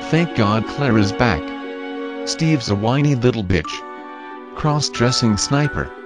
Thank God Clara's back. Steve's a whiny little bitch. Cross-dressing sniper.